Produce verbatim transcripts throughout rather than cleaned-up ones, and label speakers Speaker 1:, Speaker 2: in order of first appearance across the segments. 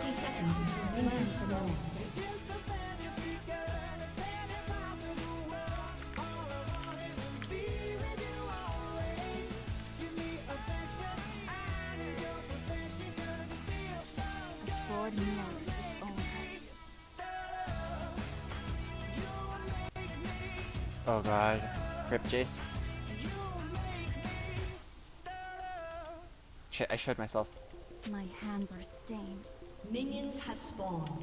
Speaker 1: thirty seconds until minions spawn.
Speaker 2: Oh god. Rip Jace. Shit, I showed myself.
Speaker 3: My hands are stained.
Speaker 1: Minions have spawned.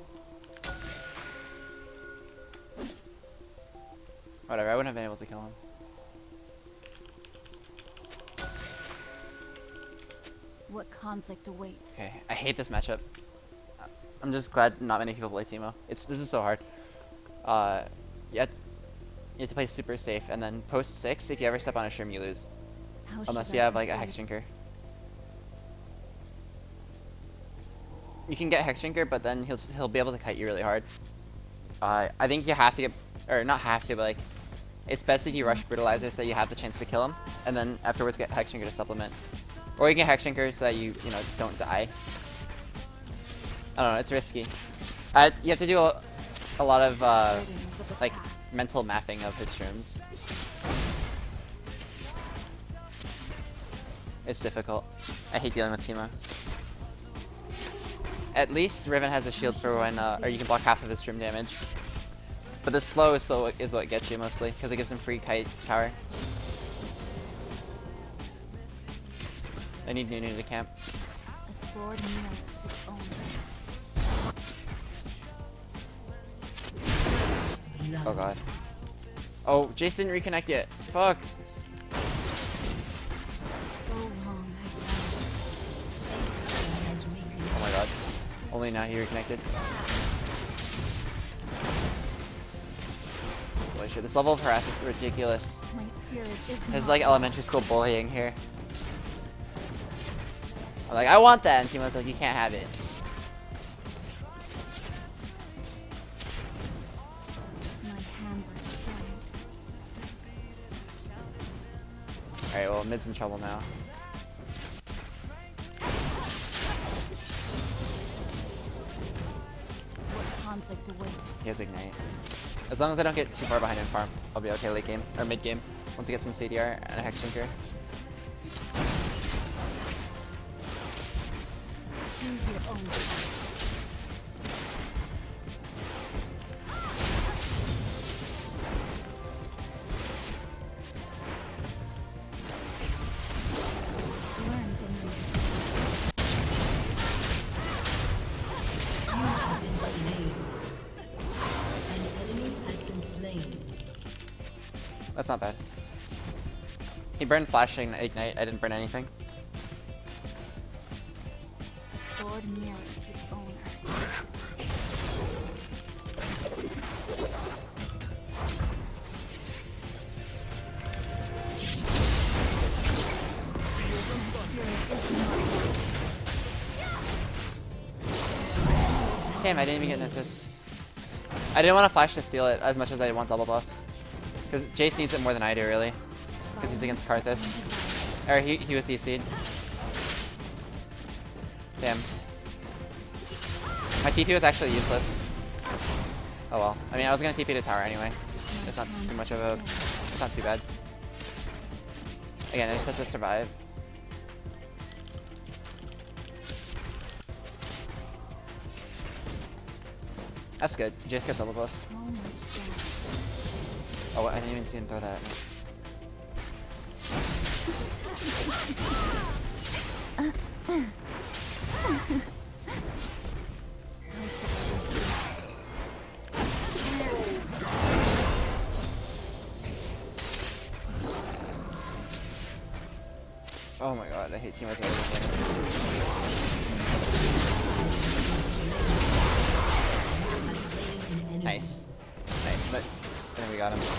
Speaker 2: Whatever, I wouldn't have been able to kill him.
Speaker 3: What conflict awaits?
Speaker 2: Okay, I hate this matchup. I'm just glad not many people play Teemo. It's this is so hard. Uh, you have, you have to play super safe, and then post six, if you ever step on a shroom, you lose.
Speaker 3: How
Speaker 2: Unless
Speaker 3: should
Speaker 2: you
Speaker 3: I
Speaker 2: have like a
Speaker 3: proceed?
Speaker 2: Hex Drinker. You can get Hex Drinker, but then he'll he'll be able to kite you really hard. Uh, I think you have to get, or not have to, but like, it's best if you rush Brutalizer so that you have the chance to kill him, and then afterwards get Hex Drinker to supplement. Or you can get Hex Drinker so that you, you know, don't die. I don't know, it's risky. Uh, you have to do a, a lot of, uh, like, mental mapping of his shrooms. It's difficult. I hate dealing with Teemo. At least Riven has a shield for when, uh, or you can block half of his shroom damage. But the slow is, slow is what gets you mostly, because it gives him free kite power. I need Nunu to camp.
Speaker 3: A sword knows its own.
Speaker 2: Oh god. Oh, Jace didn't reconnect yet. Fuck.
Speaker 3: So long
Speaker 2: Oh my god. Only now he reconnected. Holy shit, this level of harass is ridiculous.
Speaker 3: my spirit is
Speaker 2: It's
Speaker 3: not
Speaker 2: like elementary school bullying here. I'm like, I want that, and Teemo's like, you can't have it.
Speaker 3: my hands are stained.
Speaker 2: Alright, well, mid's in trouble now.
Speaker 3: What conflict awaits?
Speaker 2: He has Ignite. As long as I don't get too far behind in farm, I'll be okay late game, or mid game, once he gets some C D R and a Hex Drinker.
Speaker 3: Choose your own path. Learn from me.
Speaker 1: You have been slain. An enemy has been slain.
Speaker 2: That's not bad. He burned flashing Ignite, I didn't burn anything.
Speaker 3: A sword mirrors its own.
Speaker 2: Damn, I didn't even get an assist. I didn't want to flash to steal it as much as I want double buffs. Because Jace needs it more than I do, really. Because he's against Karthus. Or he, he was D C'd. Damn. My T P was actually useless. Oh well. I mean, I was going to T P to tower anyway. It's not too much of a... It's not too bad. Again, I just have to survive. That's good. Jace got double buffs.
Speaker 3: So much damage.
Speaker 2: Oh, I didn't even see him throw that at me. Oh my god, I hate teammates everything. Nice. Nice. But then we got him.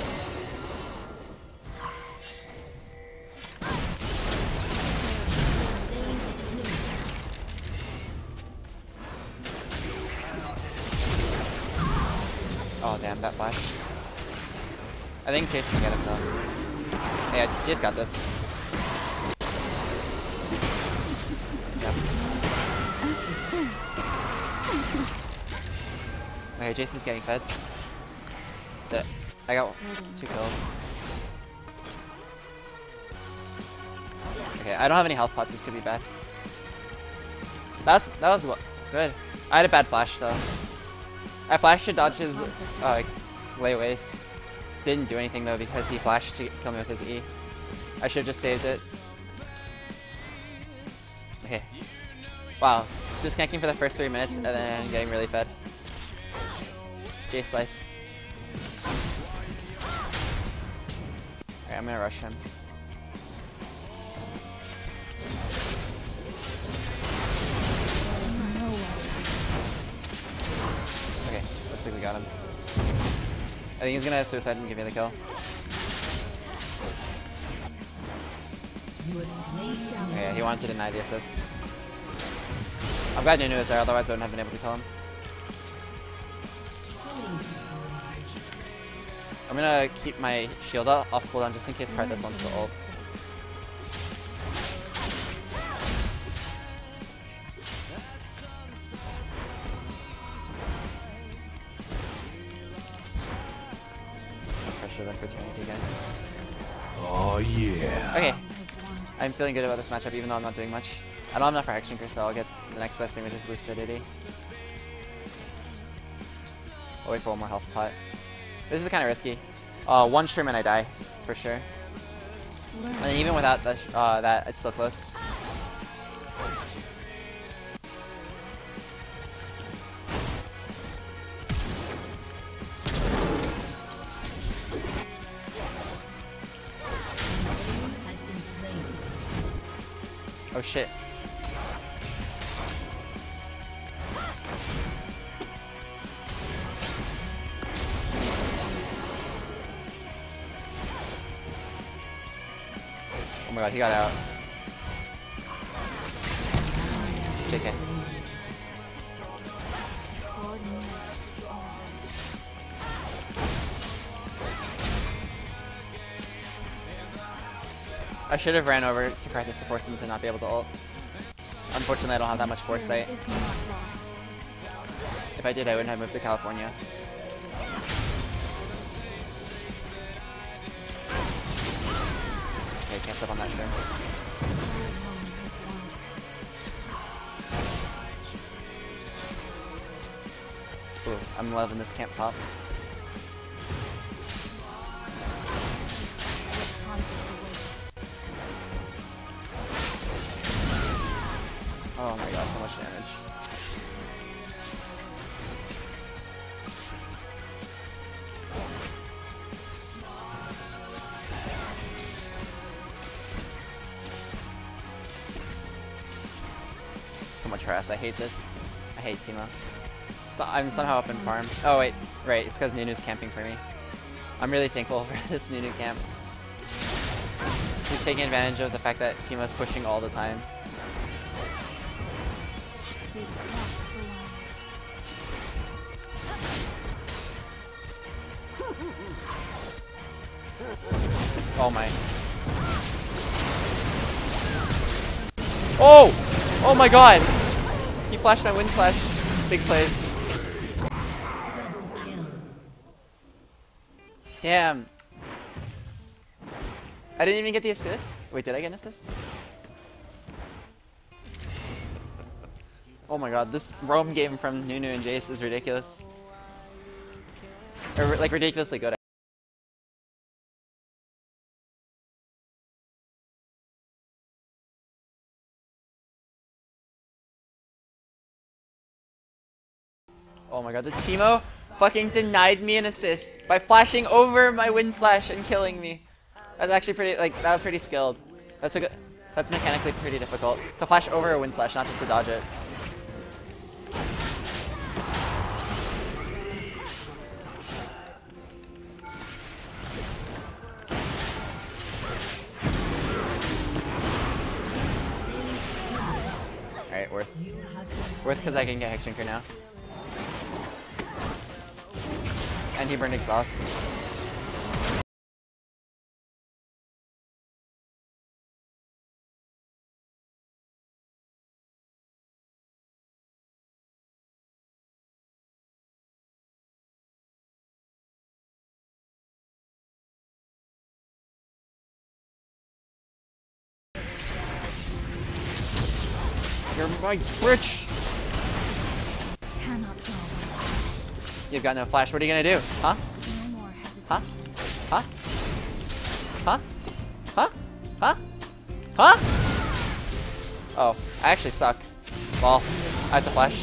Speaker 2: Oh damn, that flash. I think Jace can get him though. Yeah, Jace got this. Yep. Okay, Jason's getting fed. That I got two kills. Okay, I don't have any health pots. This could be bad. That's that was what good. I had a bad flash though. I flashed to dodge his uh, layaways. Didn't do anything though because he flashed to kill me with his E. I should have just saved it. Okay. Wow. Disconnecting for the first three minutes and then getting really fed. Jace life. Alright, I'm gonna rush him. Okay, looks like we got him. I think he's gonna suicide and give me the kill. Okay, he wanted to deny the assist. I'm glad Nunu is there, otherwise I wouldn't have been able to kill him. I'm gonna keep my shield off cooldown just in case Karthus wants to ult. Pressure the opportunity, guys.
Speaker 4: Oh yeah.
Speaker 2: Okay, I'm feeling good about this matchup even though I'm not doing much. I don't have enough for Hexdrinker, so I'll get the next best thing, which is Lucidity. I'll wait for one more health pot. This is kind of risky. Uh, one shroom and I die, for sure. And even without the sh uh, that, it's still close. Oh shit. Oh my god, he got out. J K. I should have ran over to Karthus to force him to not be able to ult. Unfortunately, I don't have that much foresight. If I did, I wouldn't have moved to California. Okay, can't step on that shroom. Ooh, I'm loving this camp top. Oh my god, so much damage. So much harass, I hate this. I hate Teemo. So I'm somehow up in farm. Oh wait, right, it's because Nunu's camping for me. I'm really thankful for this Nunu camp. He's taking advantage of the fact that Teemo's pushing all the time. Oh my. Oh! Oh my god! He flashed my wind slash. Big plays. Damn. I didn't even get the assist. Wait, did I get an assist? Oh my god, this roam game from Nunu and Jace is ridiculous. Or like ridiculously good. Oh my god, the Teemo fucking denied me an assist by flashing over my wind slash and killing me. That's actually pretty, like, that was pretty skilled. That's a good, that's mechanically pretty difficult. To flash over a wind slash, not just to dodge it. Alright, worth. Worth because I can get Hexdrinker now. And he burned exhaust. You're my rich.
Speaker 3: Cannot go.
Speaker 2: You've got no flash. What are you gonna do? Huh?
Speaker 3: No more
Speaker 2: Huh?
Speaker 3: hesitation.
Speaker 2: Huh? Huh? Huh? Huh? Huh? Oh, I actually suck. Well, I have to flash.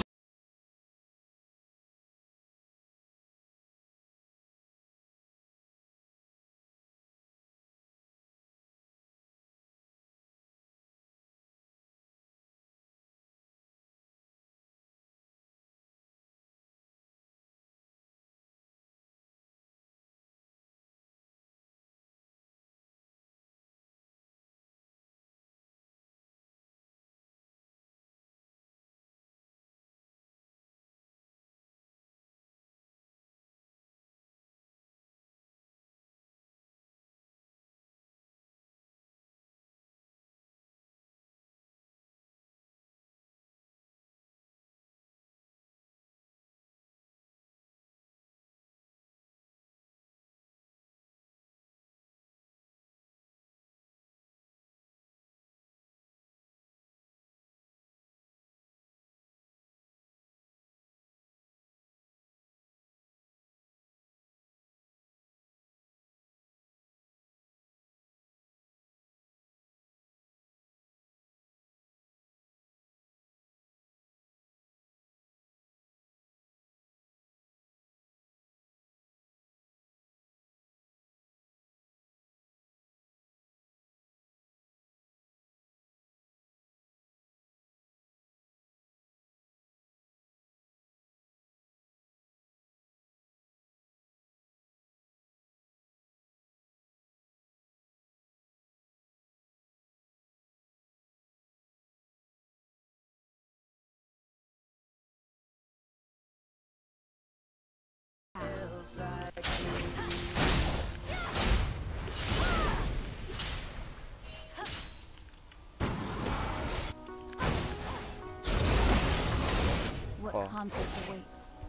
Speaker 3: What
Speaker 2: Oh.
Speaker 3: conflict awaits?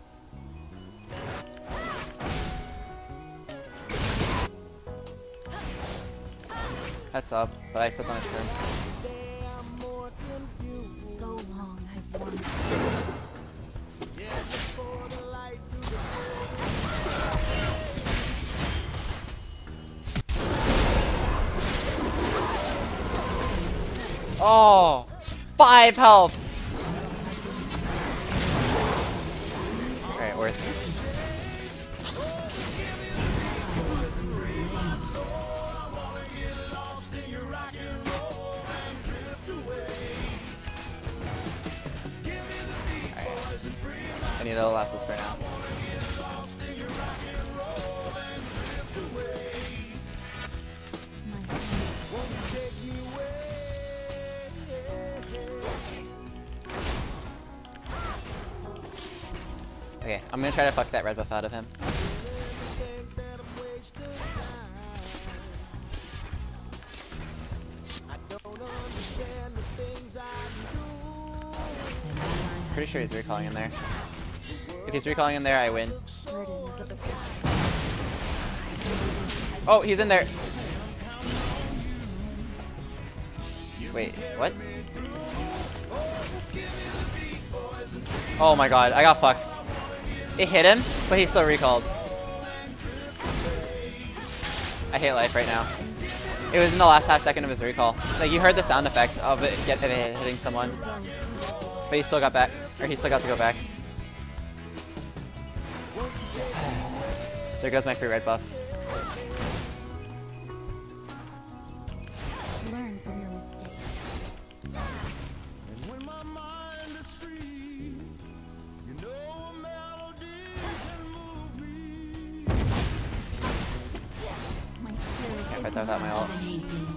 Speaker 2: That's up, but I stepped on his turn.
Speaker 3: So long I've wanted.
Speaker 2: Oh, five health. All right, worth it. I need a last whisper now.
Speaker 3: My
Speaker 2: Okay, I'm gonna try to fuck that red buff out of him. Pretty sure he's recalling in there. If he's recalling in there, I win.
Speaker 3: burden is a bit.
Speaker 2: Oh, he's in there. Wait, what? Oh my god, I got fucked. It hit him, but he still recalled. I hate life right now. It was in the last half second of his recall. Like, you heard the sound effect of it, get, of it hitting someone. But he still got back. Or he still got to go back. There goes my free red buff.
Speaker 3: Learn from your mistakes. My spirit
Speaker 2: Can't
Speaker 3: is
Speaker 2: fight that without my ult.
Speaker 1: Dominating.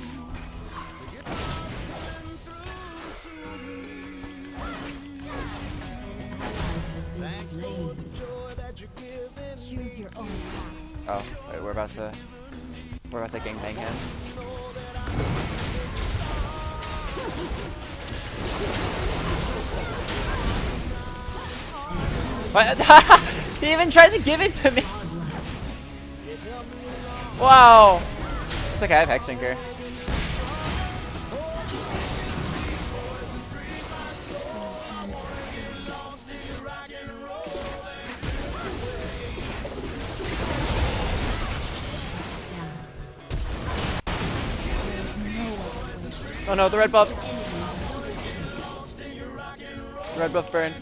Speaker 1: Has been slain.
Speaker 3: choose your own path.
Speaker 2: Oh, wait, we're about to we're about to gangbang him. What? He even tried to give it to me. Wow. It's okay, I have Hexdrinker. Oh no, the red buff. The red buff burn.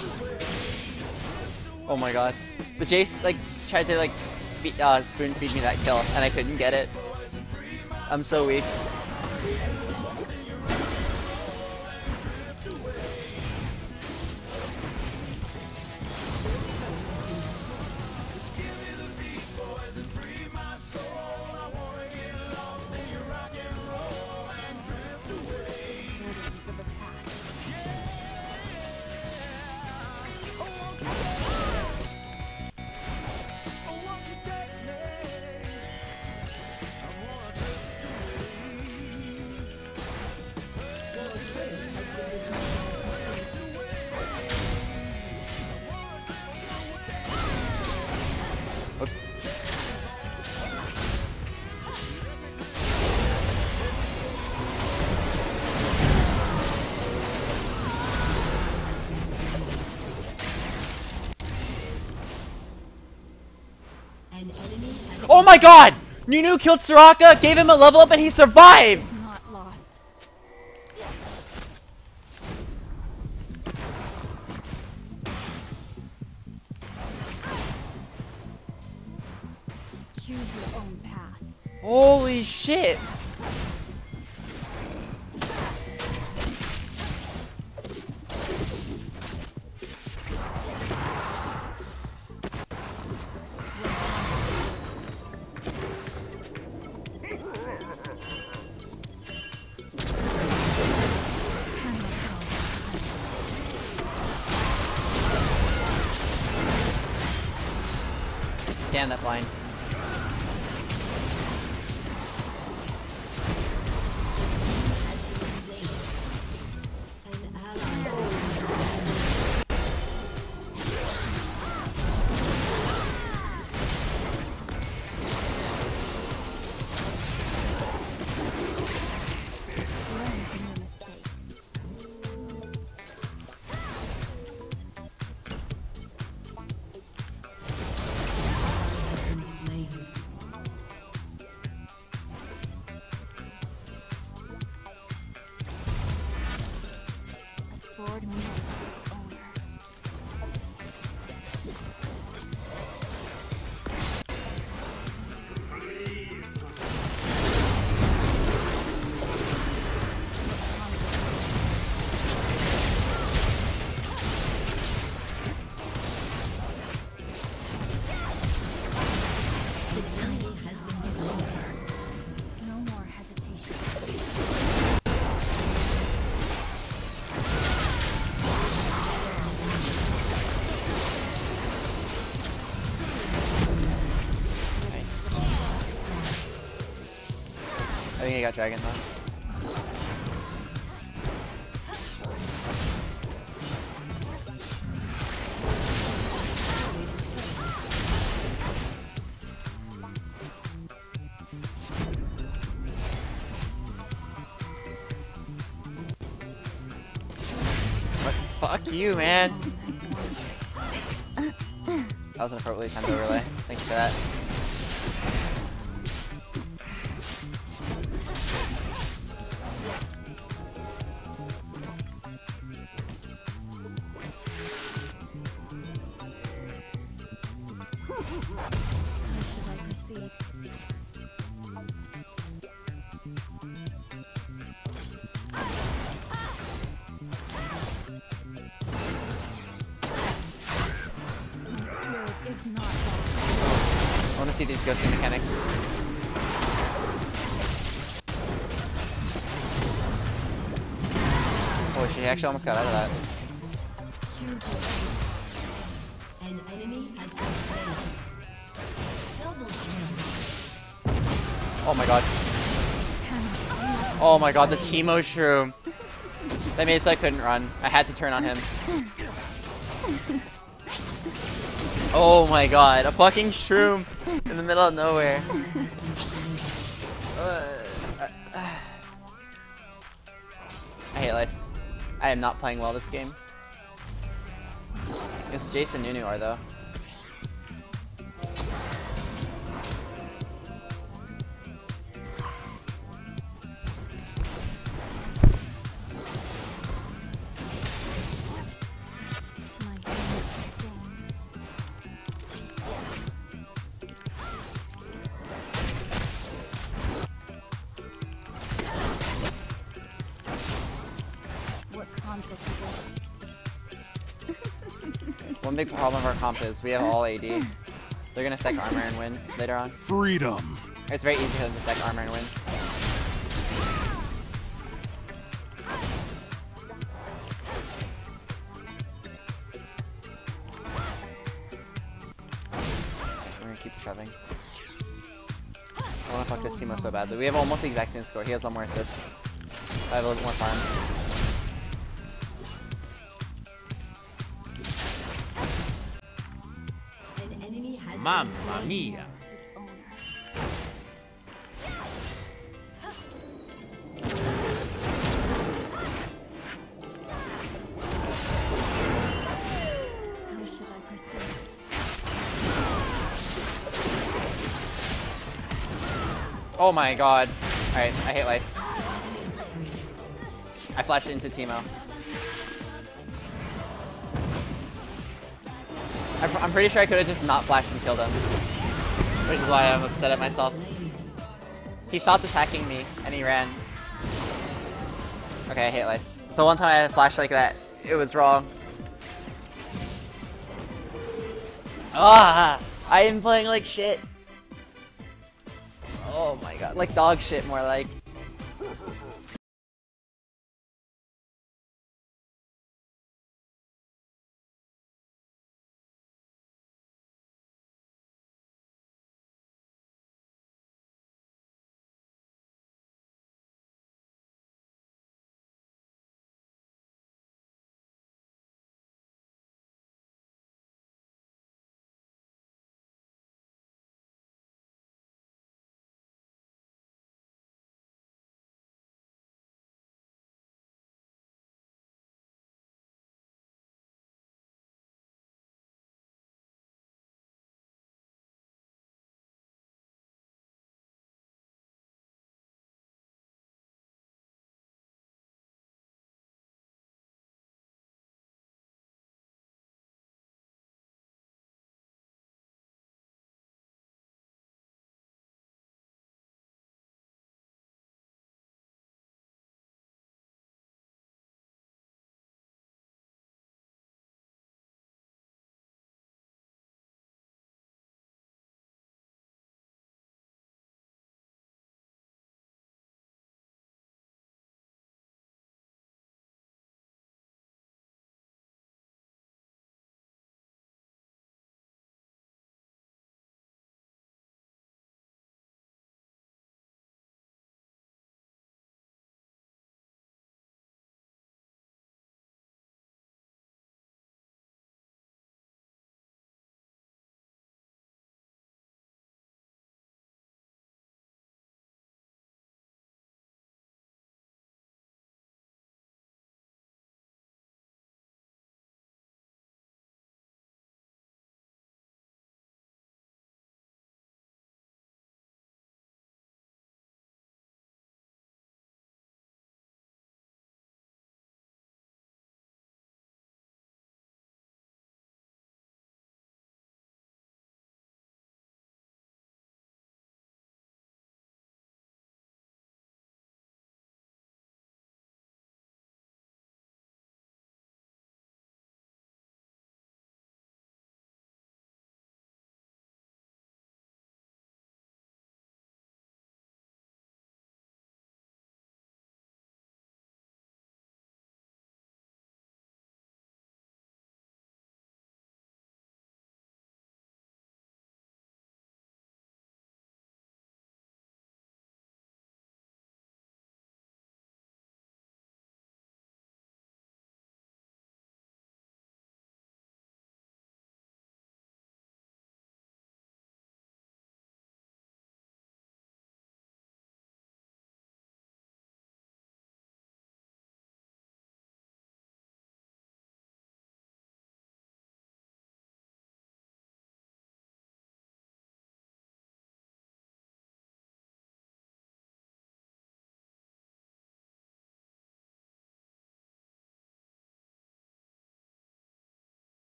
Speaker 2: Oh my god. The Jace like tried to like feed, uh, spoon feed me that kill and I couldn't get it. I'm so weak. Oops.
Speaker 1: An enemy has
Speaker 2: Oh my god! Nunu killed Soraka, gave him a level up, and he survived!
Speaker 3: Is not lost. Choose your own path.
Speaker 2: Holy shit! Damn that blind.
Speaker 1: an ally.
Speaker 3: Learn from your mistakes.
Speaker 1: Been slain.
Speaker 3: A sword knows its owner.
Speaker 1: The enemy has been slain.
Speaker 3: No more hesitation.
Speaker 2: Nice. I think I got dragon though. What? Fuck you, man. That was an appropriately timed overlay. Thank you for that.
Speaker 3: How should I proceed? My spirit is not lost.
Speaker 2: I want to see these ghosting mechanics. Holy shit, he actually almost got out of that.
Speaker 1: Choose your own. An enemy has been slain. Double kill.
Speaker 2: Oh my god. Oh my god, the Teemo Shroom. That made it so I couldn't run. I had to turn on him. Oh my god, a fucking Shroom in the middle of nowhere. Uh, uh, I hate life. I am not playing well this game. It's Jason Nunu are though.
Speaker 3: console people.
Speaker 2: One big problem of our comp is we have all A D. They're gonna stack armor and win later on.
Speaker 4: Freedom.
Speaker 2: It's very easy for them to stack armor and win. We're gonna keep shoving. I wanna fuck this Teemo so badly. We have almost the exact same score. He has one more assist. I have a little more farm.
Speaker 1: An enemy has been
Speaker 5: Mamma
Speaker 1: slain.
Speaker 5: mia.
Speaker 3: How should I proceed?
Speaker 2: Oh my god. Alright, I hate life. I flashed into Teemo. I'm, I'm pretty sure I could have just not flashed and killed him. Which is why I'm upset at myself. He stopped attacking me, and he ran. Okay, I hate life. So one time I flashed like that, it was wrong. Ah! I am playing like shit. Oh my god, like dog shit more like.